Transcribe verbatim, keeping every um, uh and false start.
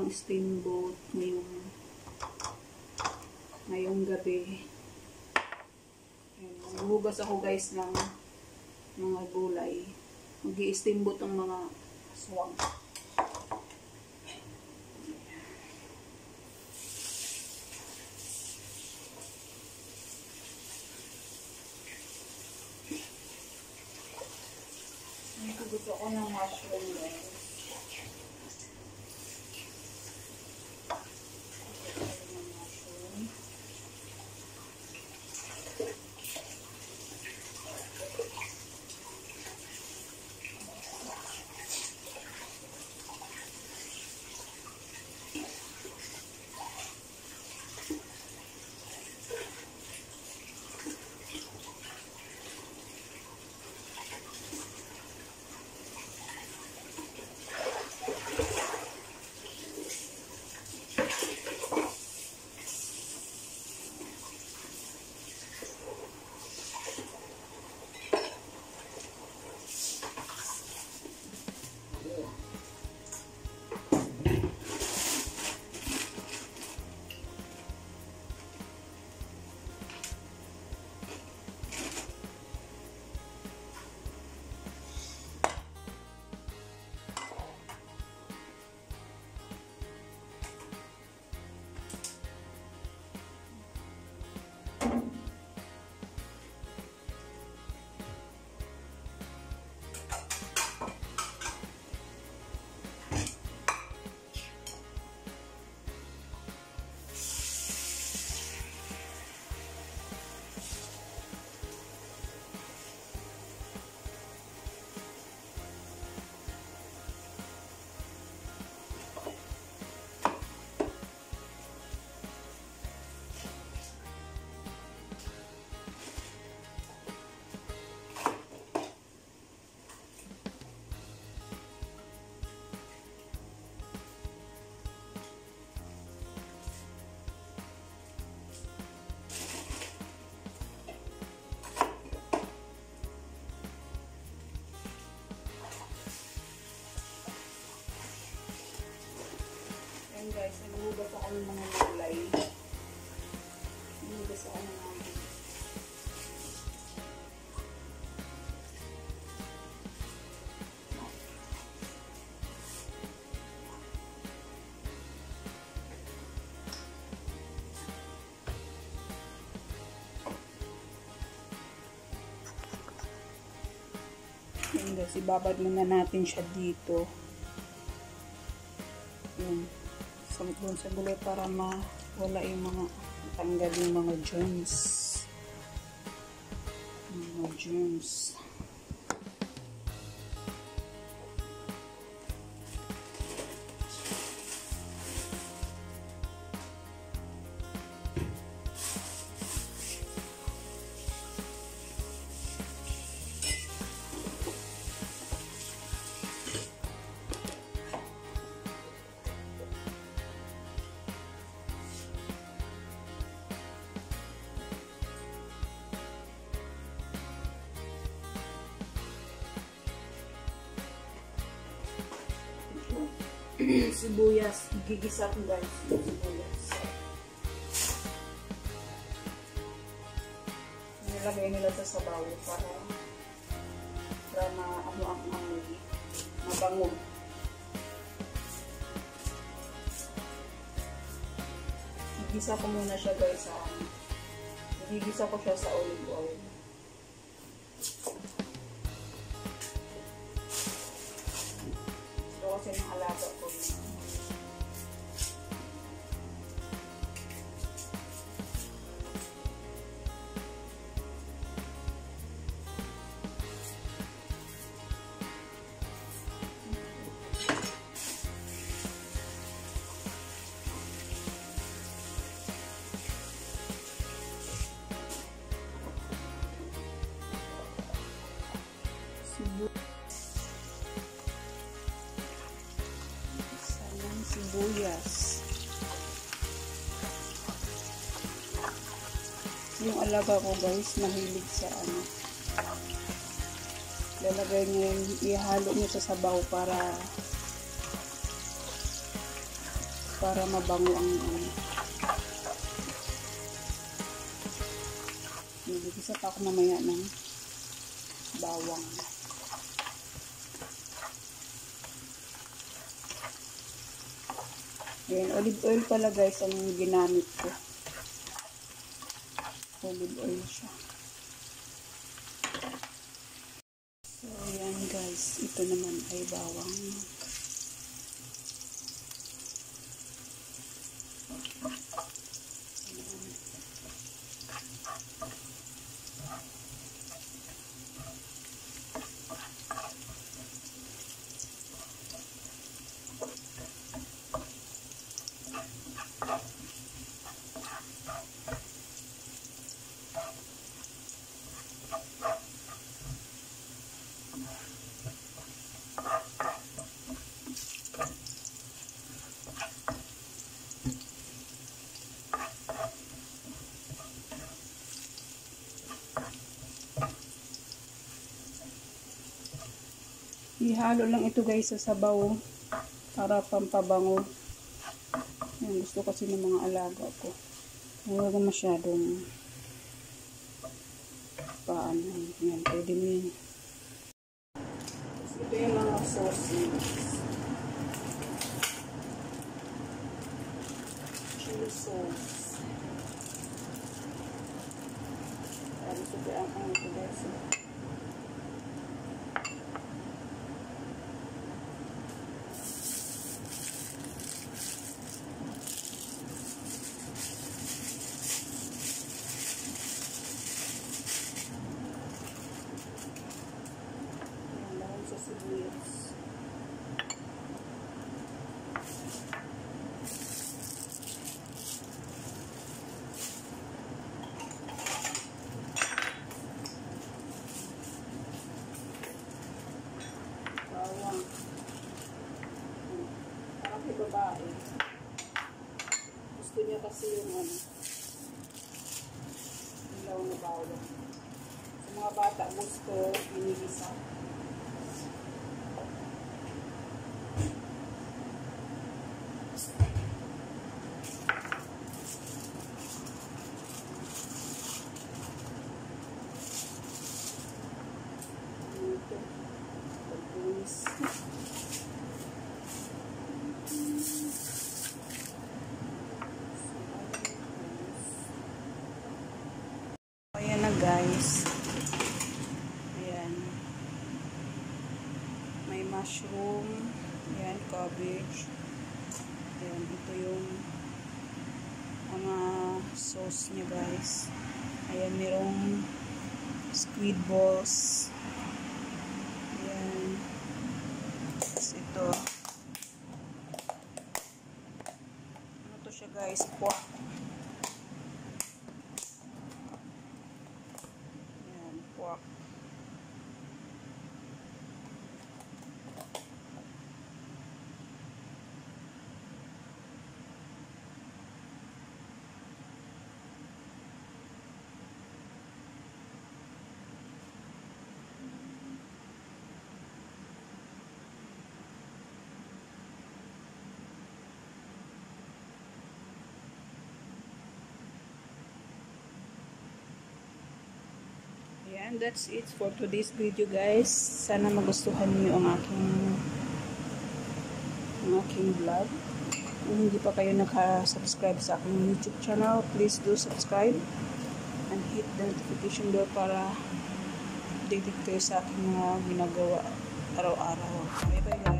ng steamboat ngayong ngayong gabi. Maghugas ako guys ng mga gulay. Mag-i-steamboat ang mga aswang. Gusto ko ng mushroom guys. Guys, naghugas ako ng mga gulay. Naghugas ako ng mga gulay. Yan guys, ibabad muna natin siya dito. Yan. Samit doon sa gulay para mawala yung mga tanggal yung mga germs. Mga germs. Sibuyas, gigisa ko guys, sibuyas. Nilagay nila sa sabaw para para na ano ang amoy, mabango. Gigisa ko muna siya guys sa gigisa ko siya sa olive oil. Ito kasi ng alaga ko. Sayang sibuyas. Yung alaga ko guys, mahilig sa ano. Lalagay niya, ihalo niya sa sabaw para para mabango ang ano. Nagigisa pa ako mamaya ng bawang. Ayan, olive oil pala guys ang ginamit ko. Olive oil siya. So, ayan guys. Ito naman ay bawang. Ihalo lang ito guys sa sabaw para pampabango. Yan, gusto kasi ng mga alaga ko. Huwag masyadong paano. Yan, pwede mo yun. Ito yung mga sauces. Chili sauce. Para gusto ang ang ito guys. Sa sibuyas. Bawang. Parang kay babae. Gusto niya kasi yung ano, ilaw na bawang. Sa mga bata gusto, inigisa. Ayan na guys. Ayan. May mushroom. Ayan, cabbage. Ayan, ito yung mga sauce niya guys. Ayan, merong squid balls. Ayan. Tapos ito. Ano to siya guys? Pork. Ayan, pork. And that's it for today's video guys. Sana magustuhan niyo ang aking ang aking vlog. Kung hindi pa kayo naka-subscribe sa aking YouTube channel, please do subscribe and hit the notification bell para updated kayo sa aking mga ginagawa araw-araw. Bye bye guys.